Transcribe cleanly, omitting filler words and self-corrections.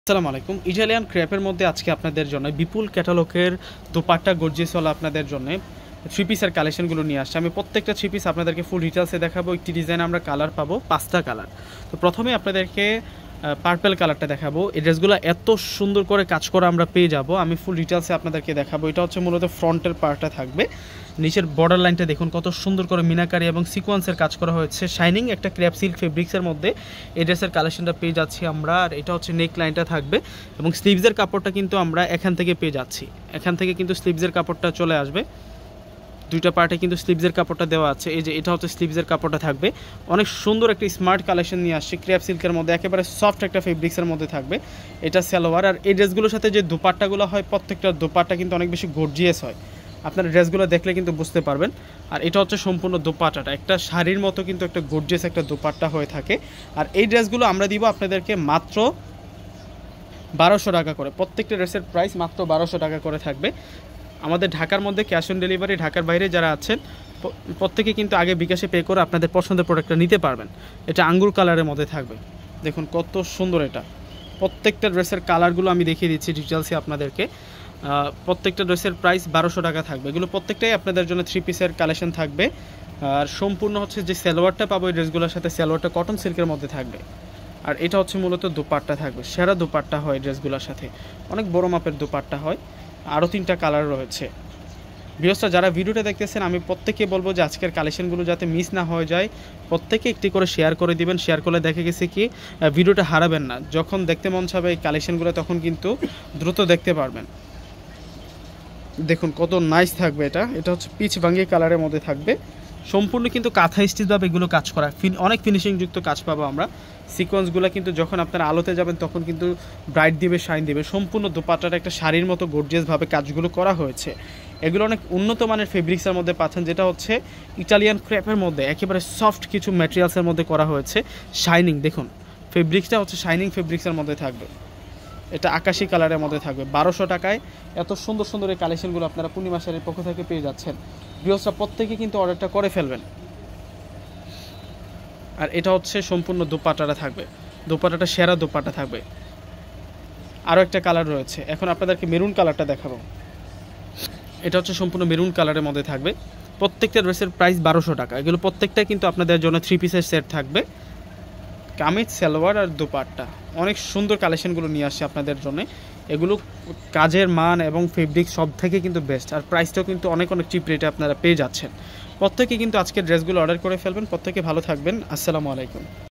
আসসালামু আলাইকুম। ইটালিয়ান ক্রেপের মধ্যে আজকে আপনাদের জন্য বিপুল ক্যাটালগের দোপাট্টা গর্জিয়াস ওয়ালা আপনাদের জন্য থ্রি পিসের কালেকশনগুলো নিয়ে আসছে। আমি প্রত্যেকটা থ্রি পিস আপনাদেরকে ফুল ডিটেলসে দেখাবো। একটি ডিজাইন আমরা কালার পাবো 5টা কালার। তো প্রথমে আপনাদেরকে পার্পেল কালারটা দেখাবো। এই ড্রেসগুলো এত সুন্দর করে কাজ করা আমরা পেয়ে যাব। আমি ফুল ডিটেলসে আপনাদেরকে দেখাবো। এটা হচ্ছে মূলত ফ্রন্টের পার্টটা থাকবে, নিচের বর্ডার লাইনটা দেখুন কত সুন্দর করে মিনাকারি এবং সিকোয়েন্সের কাজ করা হয়েছে। শাইনিং একটা ক্র্যাপ সিল্ক ফেব্রিক্সের মধ্যে এই ড্রেসের কালেকশনটা পেয়ে যাচ্ছি আমরা। আর এটা হচ্ছে নেক লাইনটা থাকবে এবং স্লিভসের কাপড়টা কিন্তু আমরা এখান থেকে পেয়ে যাচ্ছি। এখান থেকে কিন্তু স্লিভসের কাপড়টা চলে আসবে। দুইটা পার্টে কিন্তু স্লিভসের কাপড়টা দেওয়া আছে। এই যে এটা হচ্ছে স্লিভসের কাপড়টা থাকবে। অনেক সুন্দর একটা স্মার্ট কালেকশন নিয়ে আসছে ক্র্যাপ সিল্কের মধ্যে, একেবারে সফট একটা ফেব্রিক্সের মধ্যে থাকবে। এটা সালোয়ার। আর এই ড্রেসগুলোর সাথে যে দোপাট্টাগুলো হয় প্রত্যেকটা দোপাট্টা কিন্তু অনেক বেশি গর্জিয়াস হয়। আপনার ড্রেসগুলো দেখলে কিন্তু বুঝতে পারবেন। আর এটা হচ্ছে সম্পূর্ণ দোপাট্টাটা একটা শাড়ির মতো কিন্তু একটা গর্জিয়াস একটা দোপাট্টা হয়ে থাকে। আর এই ড্রেসগুলো আমরা দিব আপনাদেরকে মাত্র 1200 টাকা করে। প্রত্যেকটা ড্রেসের প্রাইস মাত্র 1200 টাকা করে থাকবে। আমাদের ঢাকার মধ্যে ক্যাশ অন ডেলিভারি, ঢাকার বাইরে যারা আছেন প্রত্যেকে কিন্তু আগে বিকাশে পে করে আপনাদের পছন্দের প্রোডাক্টটা নিতে পারবেন। এটা আঙ্গুর কালারের মধ্যে থাকবে। দেখুন কত সুন্দর এটা। প্রত্যেকটা ড্রেসের কালারগুলো আমি দেখিয়ে দিচ্ছি ডিটেলসে আপনাদেরকে। প্রত্যেকটা ড্রেসের প্রাইস 1200 টাকা থাকবে। এগুলো প্রত্যেকটাই আপনাদের জন্য থ্রি পিসের কালেকশন থাকবে। আর সম্পূর্ণ হচ্ছে যে সালোয়ারটা পাবো এই ড্রেসগুলোর সাথে, সালোয়ারটা কটন সিল্কের মধ্যে থাকবে। আর এটা হচ্ছে মূলত দোপাট্টা থাকবে, সেরা দোপাট্টা হয় ড্রেসগুলোর সাথে, অনেক বড় মাপের দোপাট্টা হয়। আরও 3টা কালার রয়েছে। ভিউয়ার্সরা যারা ভিডিওটা দেখতেছেন আমি প্রত্যেককে বলবো যে আজকের কালেকশনগুলো যাতে মিস না হয়ে যায়, প্রত্যেকে একটি করে শেয়ার করে দিবেন। শেয়ার করলে দেখে গেছে কি ভিডিওটা হারাবেন না। যখন দেখতে মন চাবে এই কালেকশনগুলো তখন কিন্তু দ্রুত দেখতে পারবেন। দেখুন কত নাইস থাকবে এটা। এটা হচ্ছে পিচ ভাঙ্গি কালারের মধ্যে থাকবে। সম্পূর্ণ কিন্তু কাঁথা স্টিচভাবে এগুলো কাজ করা, অনেক ফিনিশিংযুক্ত কাজ পাবো আমরা। সিকোয়েন্সগুলো কিন্তু যখন আপনারা আলোতে যাবেন তখন কিন্তু ব্রাইট দিবে, শাইন দিবে। সম্পূর্ণ দোপাট্টাটা একটা শাড়ির মতো গর্জিয়াসভাবে কাজগুলো করা হয়েছে। এগুলো অনেক উন্নত মানের ফেব্রিক্সের মধ্যে পাচ্ছেন, যেটা হচ্ছে ইটালিয়ান ক্রেপের মধ্যে একেবারে সফট কিছু ম্যাটেরিয়ালসের মধ্যে করা হয়েছে। শাইনিং দেখুন, ফেব্রিক্সটা হচ্ছে শাইনিং ফেব্রিক্সের মধ্যে থাকবে। এটা আকাশি কালারের মধ্যে থাকবে। 1200 টাকায় এত সুন্দর সুন্দর এই কালেকশনগুলো আপনারা পূর্ণিমা শাড়ির পক্ষ থেকে পেয়ে যাচ্ছেন। ভিউয়ার্সরা প্রত্যেকে কিন্তু অর্ডারটা করে ফেলবেন। আর এটা হচ্ছে সম্পূর্ণ দোপাট্টাটা থাকবে, দোপাট্টাটা সেরা দোপাট্টা থাকবে। আরও একটা কালার রয়েছে, এখন আপনাদেরকে মেরুন কালারটা দেখাবো। এটা হচ্ছে সম্পূর্ণ মেরুন কালারের মধ্যে থাকবে। প্রত্যেকটা ড্রেসের প্রাইস 1200 টাকা। এগুলো প্রত্যেকটাই কিন্তু আপনাদের জন্য থ্রি পিসের সেট থাকবে। কামিজ, সালোয়ার আর দোপাট্টা, অনেক সুন্দর কালেকশনগুলো নিয়ে আসছে আপনাদের জন্য। এগুলো কাজের মান এবং ফেব্রিক সব থেকে কিন্তু বেস্ট। আর প্রাইসটাও কিন্তু অনেক অনেক চিপ রেটে আপনারা পেয়ে যাচ্ছেন। প্রত্যেকে কিন্তু আজকের ড্রেসগুলো অর্ডার করে ফেলবেন। প্রত্যেকে ভালো থাকবেন। আসসালামু আলাইকুম।